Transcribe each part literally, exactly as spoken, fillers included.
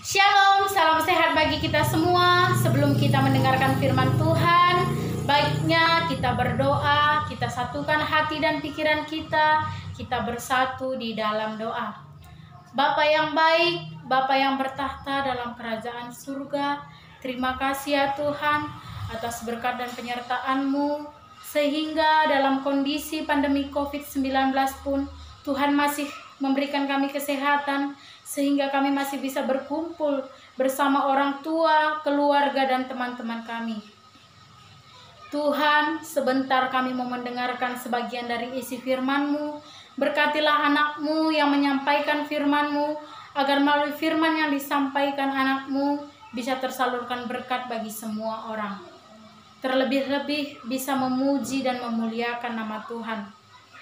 Shalom, salam sehat bagi kita semua. Sebelum kita mendengarkan firman Tuhan, baiknya kita berdoa, kita satukan hati dan pikiran kita, kita bersatu di dalam doa. Bapa yang baik, Bapa yang bertahta dalam kerajaan surga, terima kasih ya Tuhan atas berkat dan penyertaan-Mu, sehingga dalam kondisi pandemi covid sembilan belas pun Tuhan masih memberikan kami kesehatan, sehingga kami masih bisa berkumpul bersama orang tua, keluarga, dan teman-teman kami. Tuhan, sebentar kami mau mendengarkan sebagian dari isi firman-Mu. Berkatilah anak-Mu yang menyampaikan firman-Mu, agar melalui firman yang disampaikan anak-Mu bisa tersalurkan berkat bagi semua orang. Terlebih-lebih bisa memuji dan memuliakan nama Tuhan.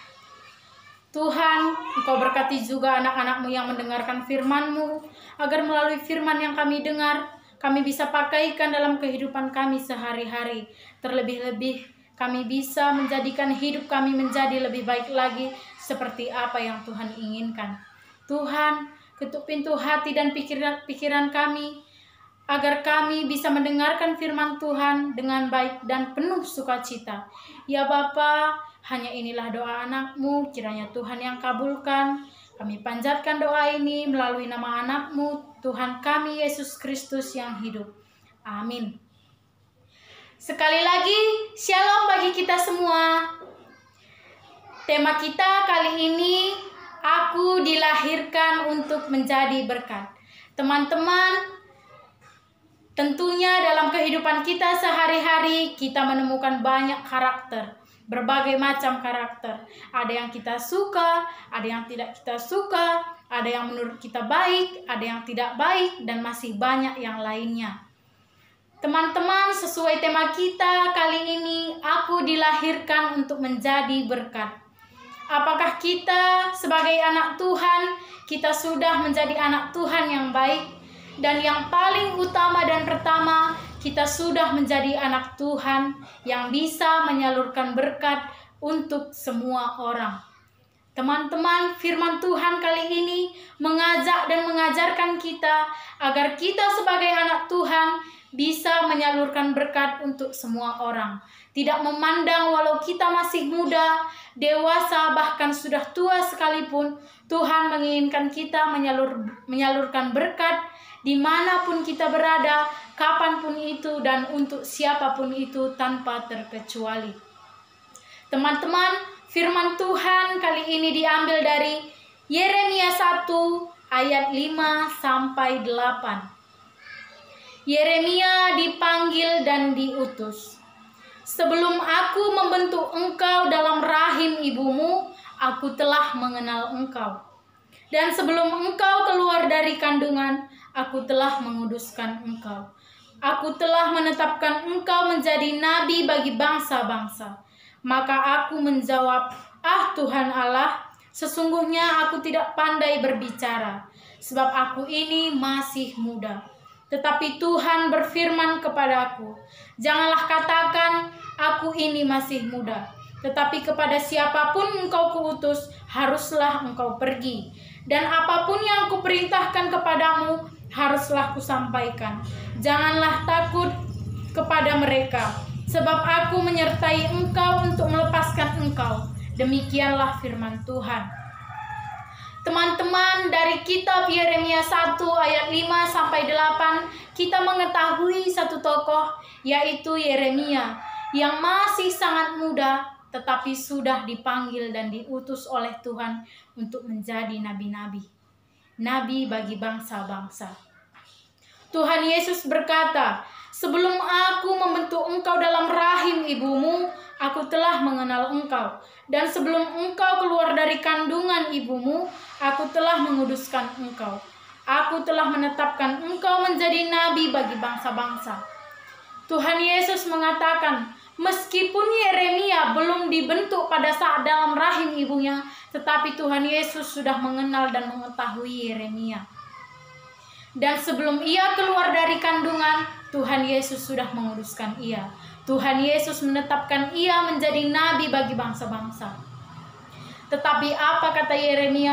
Tuhan, Engkau berkati juga anak-anak-Mu yang mendengarkan firman-Mu, agar melalui firman yang kami dengar, kami bisa pakaikan dalam kehidupan kami sehari-hari. Terlebih-lebih, kami bisa menjadikan hidup kami menjadi lebih baik lagi, seperti apa yang Tuhan inginkan. Tuhan, ketuk pintu hati dan pikiran, pikiran kami, agar kami bisa mendengarkan firman Tuhan dengan baik dan penuh sukacita. Ya Bapa, hanya inilah doa anak-Mu, kiranya Tuhan yang kabulkan. Kami panjatkan doa ini melalui nama anak-Mu, Tuhan kami Yesus Kristus yang hidup. Amin. Sekali lagi, shalom bagi kita semua. Tema kita kali ini, aku dilahirkan untuk menjadi berkat. Teman-teman, tentunya dalam kehidupan kita sehari-hari kita menemukan banyak karakter. Berbagai macam karakter. Ada yang kita suka, ada yang tidak kita suka, ada yang menurut kita baik, ada yang tidak baik, dan masih banyak yang lainnya. Teman-teman, sesuai tema kita kali ini, aku dilahirkan untuk menjadi berkat. Apakah kita sebagai anak Tuhan, kita sudah menjadi anak Tuhan yang baik? Dan yang paling utama dan pertama, kita sudah menjadi anak Tuhan yang bisa menyalurkan berkat untuk semua orang. Teman-teman, firman Tuhan kali ini mengajak dan mengajarkan kita agar kita sebagai anak Tuhan bisa menyalurkan berkat untuk semua orang. Tidak memandang walau kita masih muda, dewasa, bahkan sudah tua sekalipun, Tuhan menginginkan kita menyalur, menyalurkan berkat dimanapun kita berada, kapanpun itu, dan untuk siapapun itu tanpa terkecuali. Teman-teman, firman Tuhan kali ini diambil dari Yeremia satu ayat lima sampai delapan. Yeremia dipanggil dan diutus. Sebelum aku membentuk engkau dalam rahim ibumu, aku telah mengenal engkau. Dan sebelum engkau keluar dari kandungan, aku telah menguduskan engkau. Aku telah menetapkan engkau menjadi nabi bagi bangsa-bangsa. Maka aku menjawab, ah Tuhan Allah, sesungguhnya aku tidak pandai berbicara, sebab aku ini masih muda. Tetapi Tuhan berfirman kepadaku, janganlah katakan, aku ini masih muda. Tetapi kepada siapapun engkau kuutus, haruslah engkau pergi. Dan apapun yang kuperintahkan kepadamu, haruslah kusampaikan. Janganlah takut kepada mereka, sebab aku menyertai engkau untuk melepaskan engkau. Demikianlah firman Tuhan. Teman-teman, dari kitab Yeremia satu ayat lima sampai delapan, kita mengetahui satu tokoh, yaitu Yeremia, yang masih sangat muda, tetapi sudah dipanggil dan diutus oleh Tuhan untuk menjadi nabi-nabi. Nabi bagi bangsa-bangsa. Tuhan Yesus berkata, sebelum aku membentuk engkau dalam rahim ibumu, aku telah mengenal engkau. Dan sebelum engkau keluar dari kandungan ibumu, aku telah menguduskan engkau. Aku telah menetapkan engkau menjadi nabi bagi bangsa-bangsa. Tuhan Yesus mengatakan, meskipun Yeremia belum dibentuk pada saat dalam rahim ibunya, tetapi Tuhan Yesus sudah mengenal dan mengetahui Yeremia. Dan sebelum ia keluar dari kandungan, Tuhan Yesus sudah menguduskan ia. Tuhan Yesus menetapkan ia menjadi nabi bagi bangsa-bangsa. Tetapi apa kata Yeremia?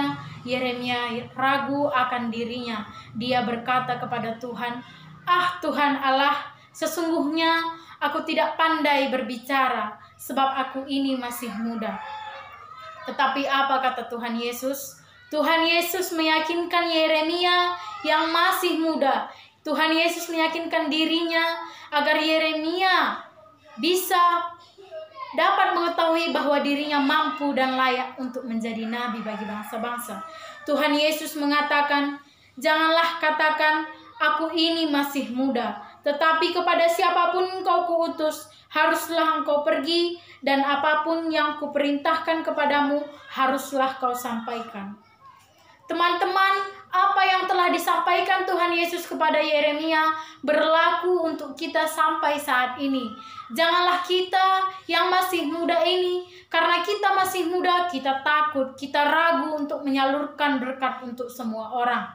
Yeremia ragu akan dirinya. Dia berkata kepada Tuhan, "Ah Tuhan Allah, sesungguhnya aku tidak pandai berbicara, sebab aku ini masih muda." Tetapi apa kata Tuhan Yesus? Tuhan Yesus meyakinkan Yeremia yang masih muda. Tuhan Yesus meyakinkan dirinya agar Yeremia bisa dapat mengetahui bahwa dirinya mampu dan layak untuk menjadi nabi bagi bangsa-bangsa. Tuhan Yesus mengatakan, "Janganlah katakan, aku ini masih muda, tetapi kepada siapapun engkau kuutus, haruslah engkau pergi, dan apapun yang kuperintahkan kepadamu, haruslah kau sampaikan." Teman-teman, apa yang telah disampaikan Tuhan Yesus kepada Yeremia berlaku untuk kita sampai saat ini. Janganlah kita yang masih muda ini, karena kita masih muda, kita takut, kita ragu untuk menyalurkan berkat untuk semua orang.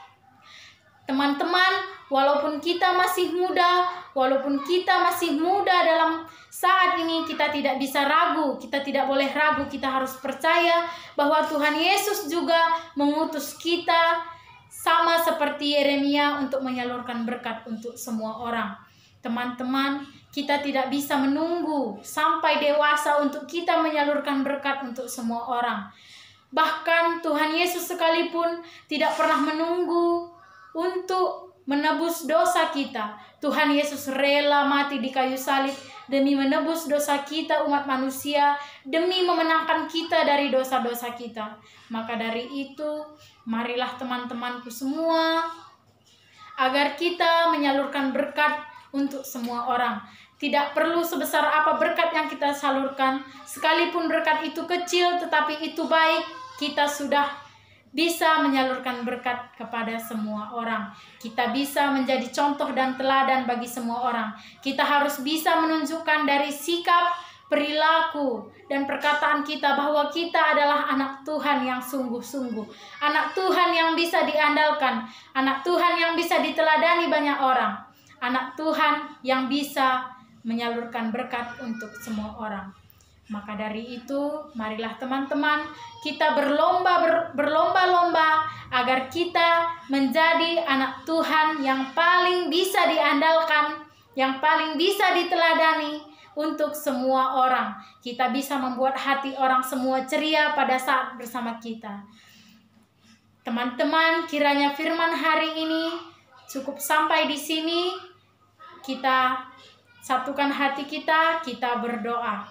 Teman-teman, walaupun kita masih muda, walaupun kita masih muda dalam saat ini, kita tidak bisa ragu, kita tidak boleh ragu, kita harus percaya bahwa Tuhan Yesus juga mengutus kita sama seperti Yeremia untuk menyalurkan berkat untuk semua orang. Teman-teman, kita tidak bisa menunggu sampai dewasa untuk kita menyalurkan berkat untuk semua orang. Bahkan Tuhan Yesus sekalipun tidak pernah menunggu untuk menebus dosa kita. Tuhan Yesus rela mati di kayu salib demi menebus dosa kita umat manusia, demi memenangkan kita dari dosa-dosa kita. Maka dari itu, marilah teman-temanku semua, agar kita menyalurkan berkat untuk semua orang. Tidak perlu sebesar apa berkat yang kita salurkan, sekalipun berkat itu kecil tetapi itu baik, kita sudah bisa menyalurkan berkat kepada semua orang. Kita bisa menjadi contoh dan teladan bagi semua orang. Kita harus bisa menunjukkan dari sikap, perilaku, dan perkataan kita bahwa kita adalah anak Tuhan yang sungguh-sungguh, anak Tuhan yang bisa diandalkan, anak Tuhan yang bisa diteladani banyak orang, anak Tuhan yang bisa menyalurkan berkat untuk semua orang. Maka dari itu, marilah teman-teman, kita berlomba ber, berlomba-lomba agar kita menjadi anak Tuhan yang paling bisa diandalkan, yang paling bisa diteladani untuk semua orang. Kita bisa membuat hati orang semua ceria pada saat bersama kita. Teman-teman, kiranya firman hari ini cukup sampai di sini. Kita satukan hati kita, kita berdoa.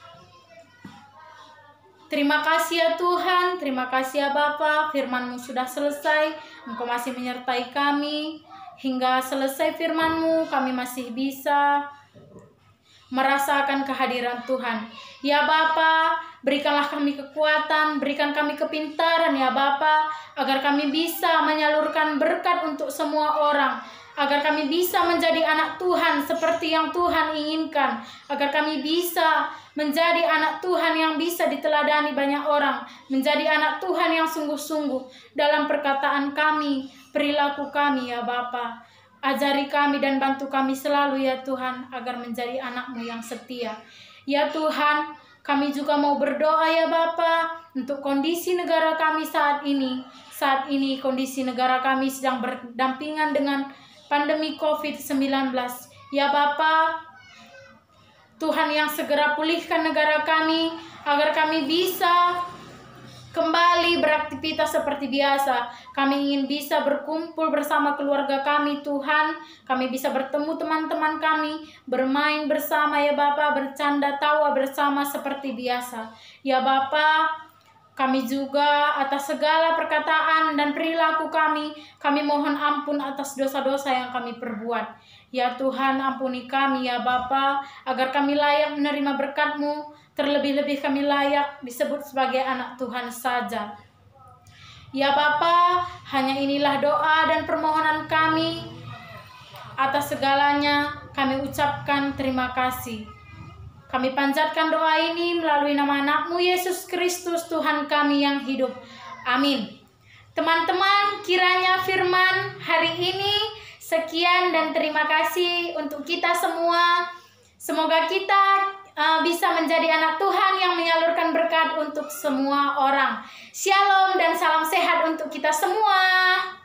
Terima kasih ya Tuhan, terima kasih ya Bapa, firman-Mu sudah selesai, Engkau masih menyertai kami, hingga selesai firman-Mu, kami masih bisa merasakan kehadiran Tuhan. Ya Bapa, berikanlah kami kekuatan, berikan kami kepintaran ya Bapa, agar kami bisa menyalurkan berkat untuk semua orang, agar kami bisa menjadi anak Tuhan seperti yang Tuhan inginkan, agar kami bisa menjadi anak Tuhan yang bisa diteladani banyak orang, menjadi anak Tuhan yang sungguh-sungguh dalam perkataan kami, perilaku kami ya Bapa. Ajari kami dan bantu kami selalu ya Tuhan, agar menjadi anak-Mu yang setia. Ya Tuhan, kami juga mau berdoa ya Bapa untuk kondisi negara kami saat ini. Saat ini kondisi negara kami sedang berdampingan dengan pandemi covid sembilan belas. Ya Bapa, Tuhan yang segera pulihkan negara kami, agar kami bisa kembali beraktivitas seperti biasa. Kami ingin bisa berkumpul bersama keluarga kami Tuhan. Kami bisa bertemu teman-teman kami, bermain bersama ya Bapa, bercanda tawa bersama seperti biasa. Ya Bapa, kami juga atas segala perkataan dan perilaku kami, kami mohon ampun atas dosa-dosa yang kami perbuat. Ya Tuhan, ampuni kami ya Bapa, agar kami layak menerima berkat-Mu, terlebih-lebih kami layak disebut sebagai anak Tuhan saja. Ya Bapa, hanya inilah doa dan permohonan kami. Atas segalanya kami ucapkan terima kasih. Kami panjatkan doa ini melalui nama anak-Mu Yesus Kristus, Tuhan kami yang hidup. Amin. Teman-teman, kiranya firman hari ini sekian dan terima kasih untuk kita semua. Semoga kita uh, bisa menjadi anak Tuhan yang menyalurkan berkat untuk semua orang. Shalom dan salam sehat untuk kita semua.